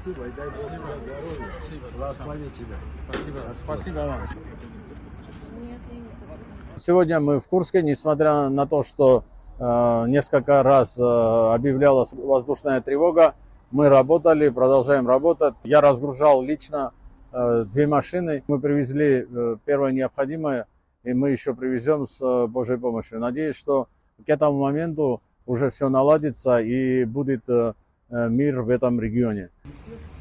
спасибо и дай Бог тебе здоровья. Спасибо. Благослови тебя. Спасибо. Спасибо вам. Сегодня мы в Курске, несмотря на то, что несколько раз объявлялась воздушная тревога, мы работали, продолжаем работать. Я разгружал лично 2 машины. Мы привезли первое необходимое, и мы еще привезем с Божьей помощью. Надеюсь, что к этому моменту уже все наладится и будет мир в этом регионе.